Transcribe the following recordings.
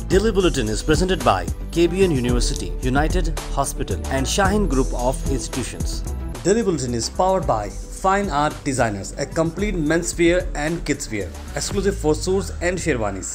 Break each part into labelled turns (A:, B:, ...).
A: Daily Bulletin is presented by KBN University, United Hospital and Shaheen Group of Institutions. Daily Bulletin is powered by Fine Art Designers, a complete menswear and kidswear, exclusive for suits and sherwanis.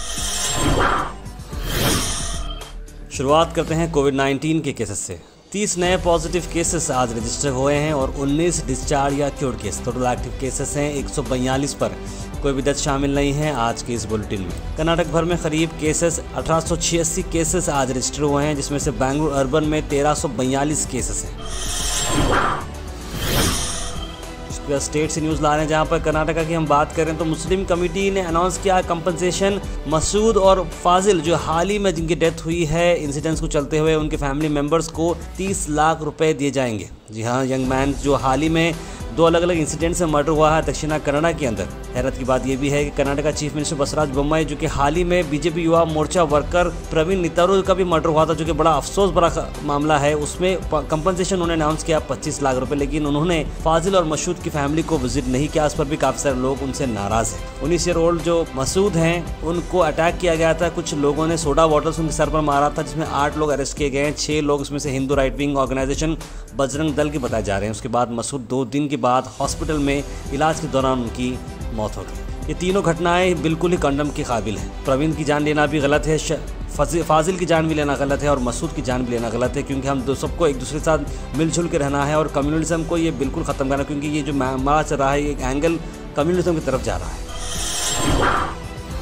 A: शुरुआत करते हैं कोविड-19 के cases से। 30 नए positive cases आज register हुए हैं और 19 डिस्चार्ज या cured case. Total active cases हैं 142 पर। कोई भी डेथ शामिल नहीं है आज के इस बुलेटिन में। कर्नाटक भर में करीब केसेस 1886 केसेस आज रजिस्टर हुए हैं, जिसमें से बेंगलुरु अर्बन में 1342 केसेस हैं। उसके बाद स्टेट से न्यूज़ ला रहे हैं, जहां पर कर्नाटका की हम बात करें तो मुस्लिम कमेटी ने अनाउंस किया कंपनसेशन। मसूद और फाजिल जो हाल ही में जिनकी डेथ हुई है इंसिडेंट्स को चलते हुए, उनके फैमिली मेम्बर्स को 30 लाख रुपए दिए जाएंगे। जी हाँ, यंग मैन जो हाल ही में 2 अलग अलग इंसिडेंट से मर्डर हुआ है दक्षिण कन्नड़ा के अंदर। हैरत की बात यह भी है कि कर्नाटका चीफ मिनिस्टर बसवराज बोम्मई, जो कि हाल ही में बीजेपी युवा मोर्चा वर्कर प्रवीण नितारू का भी मर्डर हुआ था, जो कि बड़ा अफसोस भरा मामला है, उसमें कंपनसेशन उन्होंने अनाउंस किया 25 लाख रुपए। लेकिन उन्होंने फाजिल और मसूद की फैमिली को विजिट नहीं किया। इस पर भी काफ़ी सारे लोग उनसे नाराज़ हैं। 19 ईयर ओल्ड जो मसूद हैं उनको अटैक किया गया था। कुछ लोगों ने सोडा बॉटल्स उनके सर पर मारा था, जिसमें 8 लोग अरेस्ट किए गए हैं। 6 लोग उसमें से Hindu right wing organisation Bajrang Dal के बताए जा रहे हैं। उसके बाद मसूद 2 दिन के बाद हॉस्पिटल में इलाज के दौरान उनकी मौत हो गई। ये तीनों घटनाएं बिल्कुल ही कंडम के काबिल हैं। प्रवीण की जान लेना भी गलत है, फाजिल की जान भी लेना गलत है और मसूद की जान भी लेना गलत है, क्योंकि हम सबको एक दूसरे के साथ मिलजुल के रहना है और कम्युनलिज्म को ये बिल्कुल ख़त्म करना, क्योंकि ये जो मारा चल रहा है एक एंगल कम्युनलिज्म की तरफ जा रहा है।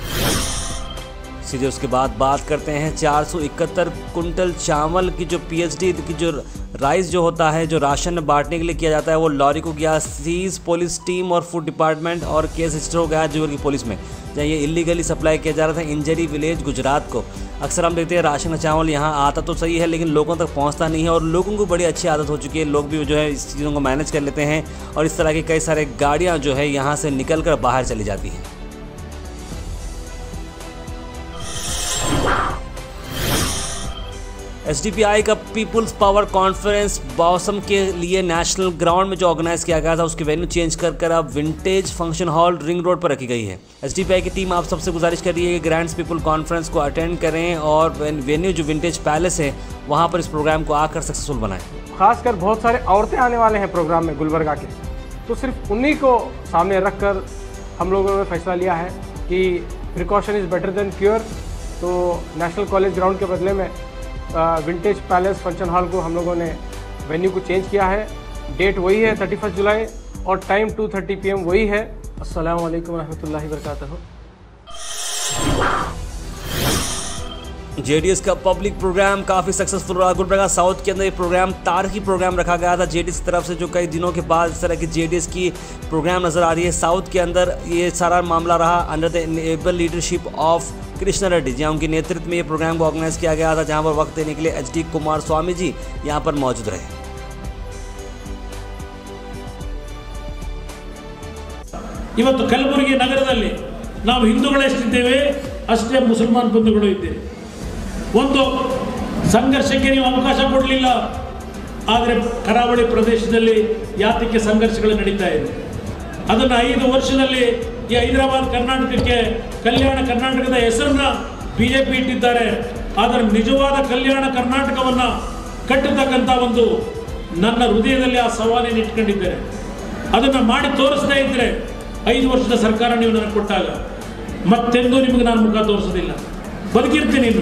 A: सीधे उसके बाद बात करते हैं 471 कुंटल चावल की जो पीएचडी की जो राइस जो होता है, जो राशन में बांटने के लिए किया जाता है, वो लॉरी को गया सीज। पुलिस टीम और फूड डिपार्टमेंट और केस रजिस्टर हो गया जोर की पुलिस में, जहाँ ये इलीगली सप्लाई किया जा रहा था इंजरी विलेज गुजरात को। अक्सर हम देखते हैं राशन का चावल यहाँ आता तो सही है, लेकिन लोगों तक पहुँचता नहीं है और लोगों को बड़ी अच्छी आदत हो चुकी है। लोग भी जो है इस चीज़ों को मैनेज कर लेते हैं और इस तरह की कई सारे गाड़ियाँ जो है यहाँ से निकल कर बाहर चली जाती हैं। एसडीपीआई का पीपुल्स पावर कॉन्फ्रेंस बॉसम के लिए नेशनल ग्राउंड में जो ऑर्गेनाइज किया गया था, उसकी वेन्यू चेंज कर अब Vintage Function Hall ring road पर रखी गई है। एसडीपीआई की टीम आप सबसे गुजारिश कर रही है कि ग्रैंड्स पीपल कॉन्फ्रेंस को अटेंड करें और वेन्यू जो विंटेज पैलेस है वहाँ पर इस प्रोग्राम को आकर सक्सेसफुल बनाएं।
B: खासकर बहुत सारे औरतें आने वाले हैं प्रोग्राम में गुलबर्गा के, तो सिर्फ उन्हीं को सामने रख कर हम लोगों ने फैसला लिया है कि precaution is better than cure. तो नेशनल कॉलेज ग्राउंड के बदले में विंटेज पैलेस फंक्शन हॉल को हम लोगों ने वेन्यू को चेंज किया है। डेट वही है 31 जुलाई और टाइम 2:30 PM वही है। अस्सलाम वालेकुम रहमतुल्लाहि व बरकातहू।
A: जेडीएस का पब्लिक प्रोग्राम काफ़ी सक्सेसफुल रहा। गुलबर्गा साउथ के अंदर ये प्रोग्राम तारीखी प्रोग्राम रखा गया था जेडीएस की तरफ से, जो कई दिनों के बाद इस तरह की जेडीएस की प्रोग्राम नज़र आ रही है। साउथ के अंदर ये सारा मामला रहा under the able leadership of Krishna Reddy, जहाँ उनके नेतृत्व में ये प्रोग्राम को ऑर्गेनाइज किया गया था, जहाँ पर वक्त देने के लिए HD कुमार स्वामी जी यहाँ पर मौजूद रहे।
C: ಇವತ್ತು ಕಲಬುರಗಿ ನಗರದಲ್ಲಿ ನಾವು ಹಿಂದೂಗಳೆಷ್ಟಿದ್ದೇವೆ ಅಷ್ಟೇ ಮುಸಲ್ಮಾನ್ ಬಂಧುಗಳು ಇದ್ದೇವೆ. ಒಂದು ಸಂಘರ್ಷಕ್ಕೆ ನೀವು ಅವಕಾಶ ಕೊಡಲಿಲ್ಲ, ಆದರೆ ಕರಾವಳಿ ಪ್ರದೇಶದಲ್ಲಿ ಯಾತಕ್ಕೆ ಸಂಘರ್ಷಗಳು ನಡೀತಾ ಇದೆ. ಅದನ್ನು 5 ವರ್ಷದಲ್ಲಿ ಈ ಹೈದರಾಬಾದ್ ಕರ್ನಾಟಕಕ್ಕೆ ಕಲ್ಯಾಣ ಕರ್ನಾಟಕದ ಹೆಸರನ್ನ ಬಿಜೆಪಿ ಇಟ್ಟಿದ್ದಾರೆ. ಆದರೆ ನಿಜವಾದ ಕಲ್ಯಾಣ ಕರ್ನಾಟಕವನ್ನು ಕಟ್ಟತಕ್ಕಂಥ ಒಂದು ನನ್ನ ಹೃದಯದಲ್ಲಿ ಆ ಸವಾಲನ್ನು ಇಟ್ಕೊಂಡಿದ್ದೇನೆ. ಅದನ್ನು ಮಾಡಿ ತೋರಿಸ್ತಾ ಇದ್ದರೆ 5 ವರ್ಷದ ಸರ್ಕಾರ ನೀವು ನನಗೆ ಕೊಟ್ಟಾಗ ಮತ್ತೆಂದೂ ನಿಮಗೆ ನಾನು ಮುಖ ತೋರಿಸೋದಿಲ್ಲ, ಬದುಕಿರ್ತೀನಿ ಇನ್ನು.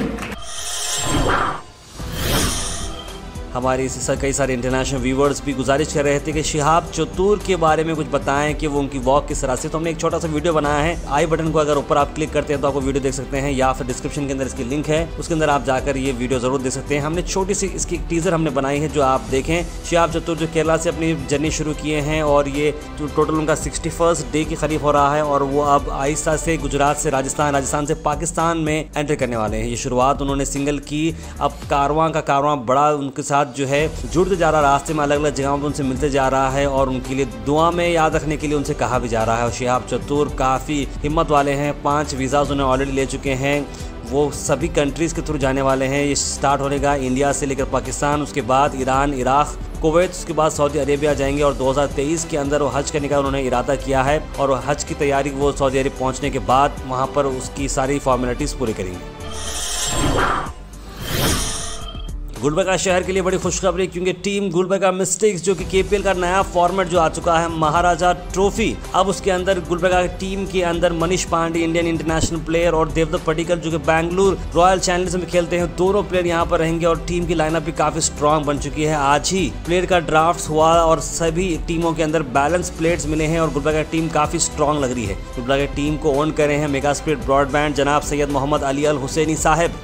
A: हमारे इसी कई सारे इंटरनेशनल व्यूवर्स भी गुजारिश कर रहे थे कि शिहाब चतुर के बारे में कुछ बताएं कि वो उनकी वॉक किस तरह से। तो हमने एक छोटा सा वीडियो बनाया है। आई बटन को अगर ऊपर आप क्लिक करते हैं तो आपको वीडियो देख सकते हैं, या फिर डिस्क्रिप्शन के अंदर इसकी लिंक है, उसके अंदर आप जाकर ये वीडियो ज़रूर देख सकते हैं। हमने छोटी सी इसकी टीज़र हमने बनाई है, जो आप देखें। शिहाब चतुर जो केरला से अपनी जर्नी शुरू किए हैं और ये टोटल उनका 61st डे के करीब हो रहा है और वो अब आहिस्ता से गुजरात से राजस्थान से पाकिस्तान में एंटर करने वाले हैं। ये शुरुआत उन्होंने सिंगल की, अब कारवां का कारवां बड़ा उनके साथ जो है जुड़ते जा रहा, रास्ते में अलग अलग जगहों पर उनसे मिलते जा रहा है और उनके लिए दुआ में याद रखने के लिए उनसे कहा भी जा रहा है। और शिहाब चतुर काफ़ी हिम्मत वाले हैं, 5 वीज़ाज उन्हें ऑलरेडी ले चुके हैं। वो सभी कंट्रीज़ के थ्रू जाने वाले हैं। ये स्टार्ट होगा इंडिया से लेकर पाकिस्तान, उसके बाद ईरान, इराक, कुवैत, उसके बाद सऊदी अरेबिया जाएंगे और 2023 के अंदर वो हज करने का उन्होंने इरादा किया है और हज की तैयारी वो सऊदी अरेबिया पहुंचने के बाद वहां पर उसकी सारी फॉर्मेलिटीज़ पूरी करेंगे। गुलबर्गा शहर के लिए बड़ी खुशखबरी, क्योंकि टीम गुलबर्गा मिस्टिक्स जो कि केपीएल का नया फॉर्मेट जो आ चुका है महाराजा ट्रॉफी, अब उसके अंदर गुलबर्गा टीम के अंदर Manish Pandey Indian international player और देवदत्त पडिक्कल जो कि बैंगलोर रॉयल चैलेंजर्स में खेलते हैं, दोनों प्लेयर यहाँ पर रहेंगे और टीम की लाइनअप भी काफी स्ट्रॉन्ग बन चुकी है। आज ही प्लेयर का ड्राफ्ट हुआ और सभी टीमों के अंदर बैलेंस प्लेयर्स मिले हैं और गुलबर्गा टीम काफी स्ट्रॉन्ग लग रही है। गुलबर्गा टीम को ओन करे हैं मेगा स्पीड ब्रॉडबैंड जनाब सैयद मोहम्मद अली अल हुसैनी साहब।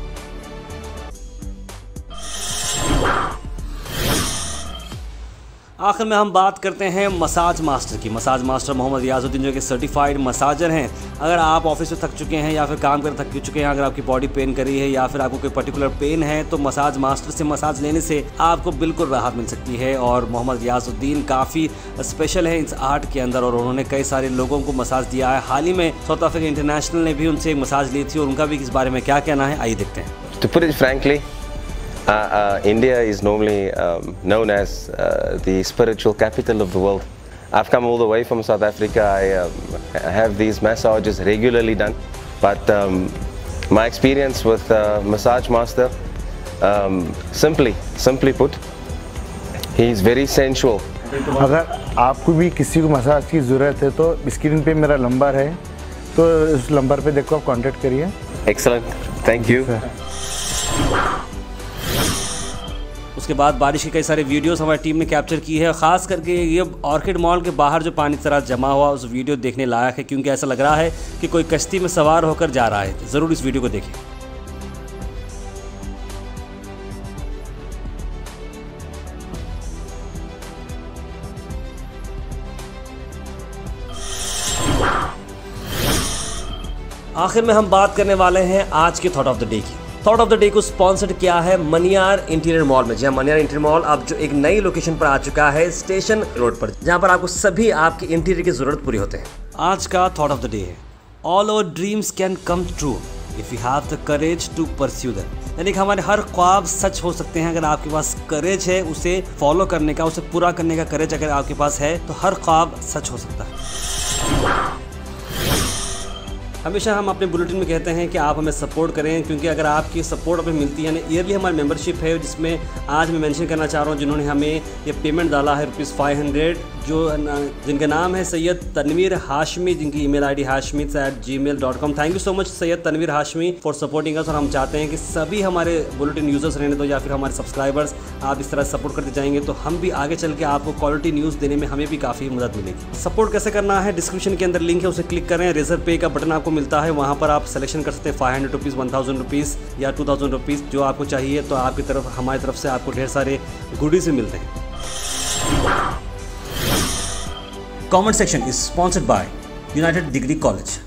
A: आखिर में हम बात करते हैं मसाज मास्टर की। मसाज मास्टर मोहम्मद रियाजुद्दीन जो कि सर्टिफाइड मसाजर हैं। अगर आप ऑफिस में थक चुके हैं या फिर काम कर थक चुके हैं, अगर आपकी बॉडी पेन कर रही है या फिर आपको कोई पर्टिकुलर पेन है, तो मसाज मास्टर से मसाज लेने से आपको बिल्कुल राहत मिल सकती है। और मोहम्मद रियाजुद्दीन काफ़ी स्पेशल है इस आर्ट के अंदर और उन्होंने कई सारे लोगों को मसाज दिया है। हाल ही में साउथ अफ्रीका इंटरनेशनल ने भी उनसे एक मसाज ली थी और उनका भी इस बारे में क्या कहना है, आइए देखते हैं।
D: To put it frankly, India is normally known as the spiritual capital of the world. I've come all the way from South Africa. I have these massages regularly done, but my experience with massage master, simply put, he is very sensual.
E: अगर आपको भी किसी को massage की ज़रूरत है तो screen पे मेरा नंबर है, तो उस नंबर पे देखो आप कांटेक्ट करिए।
D: Excellent, thank you.
A: उसके बाद बारिश के कई सारे वीडियोस हमारी टीम ने कैप्चर की है, खास करके ये ऑर्किड मॉल के बाहर जो पानी तरह जमा हुआ उस वीडियो देखने लायक है, क्योंकि ऐसा लग रहा है कि कोई कश्ती में सवार होकर जा रहा है। ज़रूर इस वीडियो को देखें। आखिर में हम बात करने वाले हैं आज के थॉट ऑफ द डे की। थॉट ऑफ द डे को स्पॉन्सर्ड किया है मनियार इंटीरियर मॉल में। जहां मनियार इंटीरियर मॉल अब जो एक नई लोकेशन पर आ चुका है स्टेशन रोड पर, जहां पर आपको सभी आपके इंटीरियर की जरूरत पूरी होते हैं। आज का थॉट ऑफ द डे है all our dreams can come true if you have the courage to pursue them. यानी कि हमारे हर ख्वाब सच हो सकते हैं अगर आपके पास करेज है उसे फॉलो करने का, उसे पूरा करने का करेज अगर आपके पास है तो हर ख्वाब सच हो सकता है। हमेशा हम अपने बुलेटिन में कहते हैं कि आप हमें सपोर्ट करें, क्योंकि अगर आपकी सपोर्ट हमें मिलती है, यानी ईयरली हमारी मेंबरशिप है, जिसमें आज मैं मेंशन करना चाह रहा हूं जिन्होंने हमें ये पेमेंट डाला है ₹500, जो जिनका नाम है सैयद तनवीर हाशमी, जिनकी email ID hashmi@gmail.com। Thank you so much Syed Tanveer Hashmi for supporting us. और हम चाहते हैं कि सभी हमारे बुलेटिन यूज़र्स रहने दो या फिर हमारे सब्सक्राइबर्स आप इस तरह सपोर्ट करते जाएंगे तो हम भी आगे चल के आपको क्वालिटी न्यूज़ देने में हमें भी काफ़ी मदद मिलेगी। सपोर्ट कैसे करना है, डिस्क्रिप्शन के अंदर लिंक है, उसे क्लिक करें। रेजर पे का बटन आपको मिलता है, वहाँ पर आप सिलेक्शन कर सकते हैं ₹500, ₹1000 या ₹2000 जो आपको चाहिए। तो आपकी तरफ हमारी तरफ से आपको ढेर सारे गुडीज भी मिलते हैं। Comment section is sponsored by United Degree College.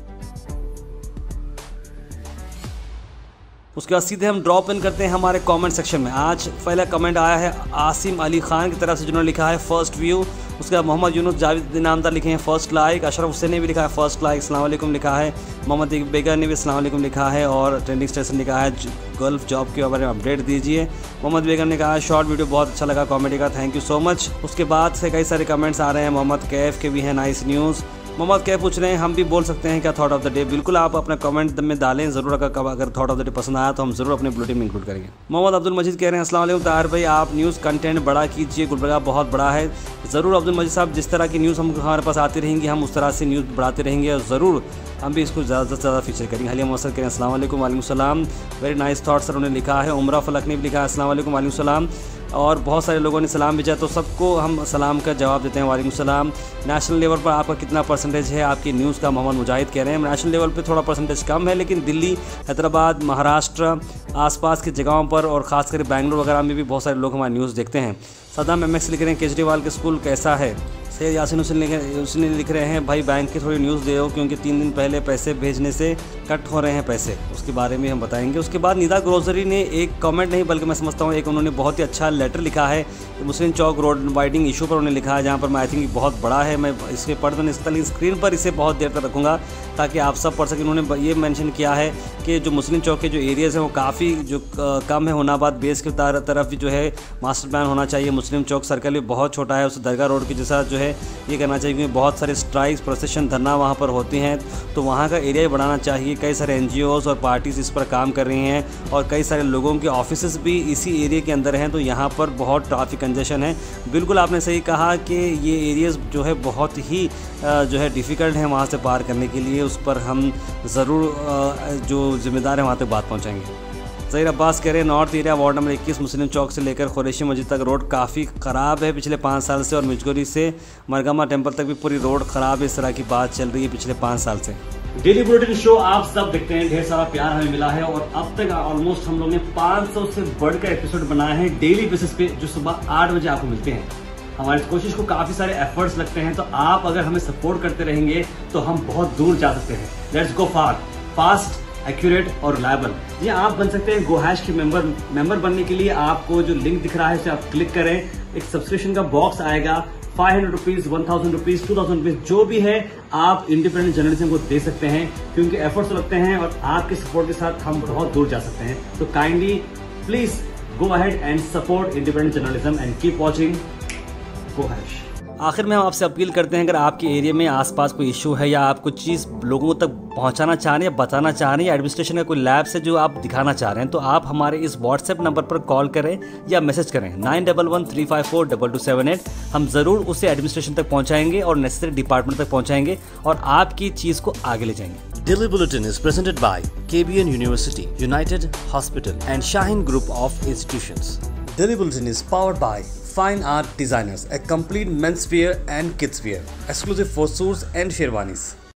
A: उसके बाद सीधे हम ड्रॉप इन करते हैं हमारे कमेंट सेक्शन में। आज पहला कमेंट आया है आसिम अली खान की तरफ से, जिन्होंने लिखा है फर्स्ट व्यू। उसके बाद मोहम्मद यूनुस जावेद इनामदार लिखे हैं फर्स्ट लाइक। अशरफ हुसैन ने भी लिखा है फर्स्ट लाइक, अस्सलाम वालेकुम लिखा है। मोहम्मद बेगर ने भी अस्सलाम वालेकुम लिखा है और ट्रेंडिंग स्टेशन लिखा है गल्फ जॉब के बारे में अपडेट दीजिए। मोहम्मद बेगर ने कहा शॉर्ट वीडियो बहुत अच्छा लगा कॉमेडी का, थैंक यू सो मच। उसके बाद से कई सारे कमेंट्स आ रहे हैं। मोहम्मद कैफ के भी हैं नाइस न्यूज़। मोहम्मद कैफ पूछ रहे हैं हम भी बोल सकते हैं क्या थॉट ऑफ द डे। बिल्कुल आप अपना कमेंट में डालें ज़रूर, अगर थॉट ऑफ द डे पसंद आया तो हम ज़रूर अपने बुलेटिन में इंक्लूड करेंगे। मोहम्मद अब्दुल मजीद कह रहे हैं अस्सलाम वालेकुम ताहिर भाई, आप न्यूज़ कंटेंट बड़ा कीजिए, गुलबर्गा बहुत बड़ा है। ज़रूर अब्दुल मजीद साहब, जिस तरह की न्यूज़ हमारे पास आती रहेंगी हम उस तरह से न्यूज़ बढ़ाते रहेंगे और ज़रूर हम भी इसको ज़्यादा से ज़्यादा फीचर करेंगे। हलिया मौसर करें अस्सलाम वालेकुम। वालेकुम सलाम, वेरी नाइस थॉट सर उन्होंने लिखा है। उमरा फलक ने भी लिखा है अस्सलाम वालेकुम। वालेकुम सलाम। और बहुत सारे लोगों ने सलाम भेजा, तो सबको हम सलाम का जवाब देते हैं वालेकुम सलाम। नेशनल लेवल पर आपका कितना परसेंटेज है आपकी न्यूज़ का, मोहम्मद मुजाहिद कह रहे हैं नेशनल लेवल पे थोड़ा परसेंटेज कम है, लेकिन दिल्ली, हैदराबाद, महाराष्ट्र, आसपास की जगहों पर और ख़ासकर बेंगलुरु वगैरह में भी बहुत सारे लोग हमारी न्यूज़ देखते हैं। सदाम MX लिख रहे हैं केजरीवाल के स्कूल कैसा है। सैयद यासिन हुसैन लिख रहे हैं भाई बैंक की थोड़ी न्यूज़ दे हो, क्योंकि 3 दिन पहले पैसे भेजने से कट हो रहे हैं पैसे, उसके बारे में हम बताएंगे। उसके बाद निदा ग्रोसरी ने एक कमेंट नहीं बल्कि मैं समझता हूँ एक उन्होंने बहुत ही अच्छा लेटर लिखा है मुस्लिम चौक रोड वाइडिंग इशू पर उन्होंने लिखा है, जहाँ पर मैं आई थिंक बहुत बड़ा है, मैं इसके पढ़ तो नहीं सकता लेकिन स्क्रीन पर इसे बहुत देर तक रखूँगा ताकि आप सब पढ़ सकें। उन्होंने ये मेंशन किया है कि जो मुस्लिम चौक के जो एरियाज़ हैं वो काफ़ी जो कम है, होनाबाद बेस की तरफ भी जो है मास्टर प्लान होना चाहिए। मुस्लिम चौक सर्कल भी बहुत छोटा है, उस दरगाह रोड के जैसा जो है है ये करना चाहिए, क्योंकि बहुत सारे स्ट्राइक्स, प्रोसेशन, धरना वहाँ पर होती हैं, तो वहाँ का एरिया ही बढ़ाना चाहिए। कई सारे NGOs और पार्टीज़ इस पर काम कर रही हैं और कई सारे लोगों के ऑफिसेस भी इसी एरिया के अंदर हैं, तो यहाँ पर बहुत ट्रैफिक कंजेशन है। बिल्कुल आपने सही कहा कि ये एरियाज़ जो है बहुत ही जो है डिफ़िकल्ट हैं वहाँ से पार करने के लिए। उस पर हम ज़रूर जो ज़िम्मेदार हैं वहाँ तक बात पहुँचाएँगे। ज़हीर अब्बास कह रहे हैं north area ward number 21 Muslim Chowk से लेकर कुरैशी मस्जिद तक रोड काफ़ी ख़राब है पिछले 5 साल से, और मिजगोरी से मरगमा टेम्पल तक भी पूरी रोड ख़राब है। इस तरह की बात चल रही है पिछले 5 साल से। डेली बुलेटिन शो आप सब देखते हैं, ढेर सारा प्यार हमें मिला है और अब तक ऑलमोस्ट हम लोग ने 500 से बढ़कर एपिसोड बनाए हैं डेली बेसिस पे, जो सुबह 8 बजे आपको मिलते हैं। हमारी कोशिश को काफ़ी सारे एफर्ट्स लगते हैं, तो आप अगर हमें सपोर्ट करते रहेंगे तो हम बहुत दूर जा सकते हैं। लेट्स गो फास्ट, एक्यूरेट और रिलायबल। जी आप बन सकते हैं GoHash के मेंबर बनने के लिए आपको जो लिंक दिख रहा है उसे आप क्लिक करें। एक सब्सक्रिप्शन का बॉक्स आएगा, 500 रुपीज़, 1000 रुपीज़, 2000 रुपीज़, जो भी है आप इंडिपेंडेंट जर्नलिज्म को दे सकते हैं, क्योंकि एफर्ट्स लगते हैं और आपके सपोर्ट के साथ हम बहुत दूर जा सकते हैं। तो kindly please go ahead and support independent journalism and keep watching GoHash। आखिर में हम आपसे अपील करते हैं, अगर आपके एरिया में आसपास कोई इशू है या आप कुछ चीज़ लोगों तक पहुंचाना चाह रहे हैं या बताना चाह रहे हैं या एडमिनिस्ट्रेशन का कोई लैब से जो आप दिखाना चाह रहे हैं, तो आप हमारे इस व्हाट्सएप नंबर पर कॉल करें या मैसेज करें 9113542278। हम ज़रूर उसे एडमिनिस्ट्रेशन तक पहुँचाएंगे और नेसेसरी डिपार्टमेंट तक पहुँचाएंगे और आपकी चीज़ को आगे ले जाएंगे। Daily bulletin is presented by KBN University, United Hospital and Shaheen group of institutions. Daily Bulletin is powered by Fine Art Designers, a complete men's wear and kids wear, exclusive for suits and sherwanis.